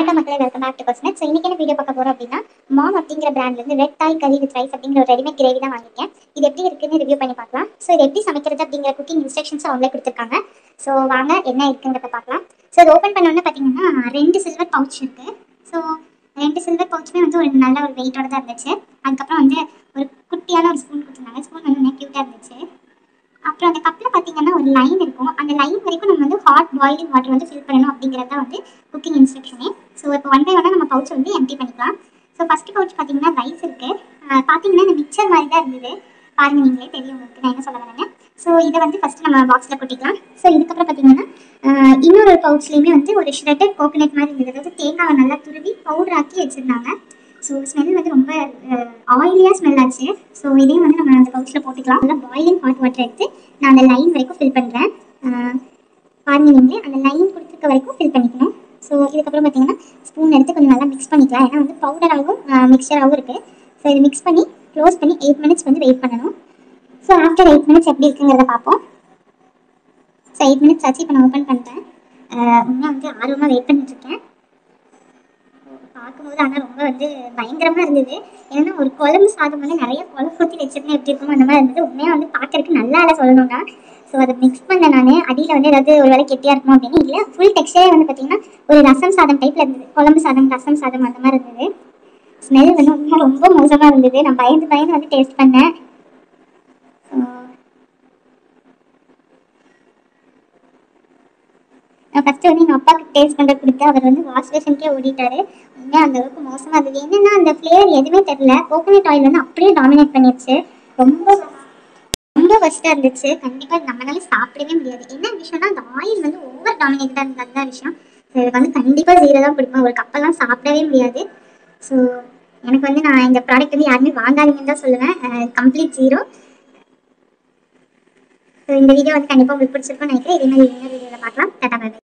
Hello மக்களே, welcome back to கொஸ்னட். So இன்னைக்கு என்ன வீடியோ பார்க்க போறோம் அப்படின்னா, மாம் அப்படிங்கிற பிராண்ட்லேருந்து ரெட் தாய் கறி வித் ரைஸ் அப்படிங்கிற ஒரு ரெடிமேட் கிரேவி தான் வாங்கியிருக்கேன். இது எப்படி இருக்குன்னு ரிவ்யூ பண்ணி பார்க்கலாம். ஸோ இது எப்படி சமைக்கிறது அப்படிங்கிற குக்கிங் இன்ஸ்ட்ரக்ஷன்ஸ் அவங்களே கொடுத்துருக்காங்க. ஸோ வாங்க என்ன இருக்குங்கிறத பார்க்கலாம். ஸோ இது ஓப்பன் பண்ணோன்னு பார்த்தீங்கன்னா 2 சில்வர் பவுச் இருக்கு. ஸோ 2 சில்வர் பவுச்சுமே வந்து ஒரு நல்ல ஒரு வெயிட்டோட தான் இருந்துச்சு. அதுக்கப்புறம் வந்து ஒரு குட்டியான ஒரு ஸ்பூன் கொடுத்துருந்தாங்க. ஸ்பூன் வந்து க்யூட்டாக இருந்துச்சு. அப்புறம் அந்த கப்பில் பார்த்தீங்கன்னா ஒரு லைன் இருக்கும். அந்த லைன் வரைக்கும் நம்ம வந்து ஹாட் பாயிலிங் வாட்டர் வந்து ஃபில் பண்ணணும் அப்படிங்கிறது தான் வந்து குக்கிங் இன்ஸ்ட்ரக்ஷனே. ஸோ இப்போ ஒன் பை ஒன்னாக நம்ம பவுச் வந்து எம்டி பண்ணிக்கலாம். ஸோ ஃபஸ்ட்டு பவுச் பார்த்தீங்கன்னா ரைஸ் இருக்குது. பார்த்தீங்கன்னா இந்த மிக்சர் மாதிரி தான் இருந்தது. பாருங்கள், நீங்களே தெரியும் உங்களுக்கு நான் என்ன சொல்ல வரேன்னு. ஸோ இதை வந்து ஃபஸ்ட்டு நம்ம பாக்ஸில் கொட்டிக்கலாம். ஸோ இதுக்கப்புறம் பார்த்தீங்கன்னா இன்னொரு பவுச்லேயுமே வந்து ஒரு ஷ்ரெட்டட் கோகோனட் மாதிரி இருந்தது. அதாவது தேங்காவை நல்லா துருவி பவுடர் ஆக்கி வச்சுருந்தாங்க. ஸோ ஸ்மெல் வந்து ரொம்ப ஆயிலியாக ஸ்மெல் ஆச்சு. ஸோ இதையும் வந்து நம்ம அந்த பவுச்சில் போட்டுக்கலாம். நல்லா பாயிலிங் ஹாட் வாட்டர் எடுத்து நான் அந்த லைன் வரைக்கும் ஃபில் பண்ணுறேன். பாருங்கள், நீங்களே அந்த லைன் கொடுத்துருக்க வரைக்கும் ஃபில் பண்ணிக்கணும். ஸோ இதுக்கப்புறம் பார்த்தீங்கன்னா ஸ்பூன் எடுத்து கொஞ்சம் நல்லா மிக்ஸ் பண்ணிக்கலாம். ஏன்னா வந்து பவுடராகவும் மிக்சராகவும் இருக்குது. ஸோ இது மிக்ஸ் பண்ணி க்ளோஸ் பண்ணி 8 மினிட்ஸ் வந்து வெயிட் பண்ணணும். ஸோ ஆஃப்டர் 8 மினிட்ஸ் எப்படி இருக்குங்கிறத பார்ப்போம். ஸோ 8 மினிட்ஸ் ஆச்சு. இப்போ நான் ஓப்பன் பண்ணிட்டேன். இன்னும் வந்து ஆர்வமாக வெயிட் பண்ணிட்டுருக்கேன். பார்க்கும்போது ஆனால் ரொம்ப வந்து பயங்கரமாக இருந்தது. ஏன்னா ஒரு குழம்பு சாதம் வந்து நிறைய குழம்பு ஊற்றி வச்சுருந்தேன் எப்படி இருக்குமோ அந்த மாதிரி இருந்தது. உண்மையாக வந்து பார்க்கறதுக்கு நல்லா இல்லை சொல்லணும்னா. ஸோ அதை மிக்ஸ் பண்ண நான் அடியில் வந்து ஏதாவது ஒரு வேலை கெட்டியாக இருக்குமோ அப்படின்னு இல்லை. ஃபுல் டெக்ஸ்டரே வந்து பார்த்தீங்கன்னா ஒரு ரசம் சாதம் டைப்பில் இருந்தது. குழம்பு சாதம், ரசம் சாதம் அந்த மாதிரி இருந்தது. ஸ்மெல் வந்து உண்மையாக ரொம்ப மோசமாக இருந்தது. நான் பயந்து வந்து டேஸ்ட் பண்ணேன். நான் ஃபஸ்ட்டு வந்து எங்கள் அப்பாவுக்கு டேஸ்ட் பண்ணுற கொடுத்து அவர் வந்து வாஷ் பேஷனுக்கே ஓடிட்டாரு. உண்மையாக அந்த அளவுக்கு மோசமாக இருந்தது. என்னென்னா அந்த ஃப்ளேவர் எதுவுமே தெரில. கோகோனட் ஆயில் வந்து அப்படியே டாமினேட் பண்ணிடுச்சு. ரொம்ப ரொம்ப ஃபஸ்ட்டாக இருந்துச்சு. கண்டிப்பாக நம்மளால சாப்பிடவே முடியாது. என்ன விஷயம்னா அந்த ஆயில் வந்து ஓவர் டாமினேட்டாக இருந்தது. அதுதான் விஷயம். ஸோ எனக்கு வந்து கண்டிப்பாக 0 தான் கொடுப்பேன். ஒரு கப்பெல்லாம் சாப்பிடவே முடியாது. ஸோ எனக்கு வந்து நான் இந்த ப்ராடக்ட் வந்து யாருமே வாங்காதீங்கன்னு தான் சொல்லுவேன். கம்ப்ளீட் 0. ஸோ இந்த வீடியோ வந்து கண்டிப்பாக உங்களுக்கு பிடிச்சிருக்கும்னு நினைக்கிறேன். இதே மாதிரி இன்னொரு வீடியோவில் பார்க்கலாம். Tata bye by.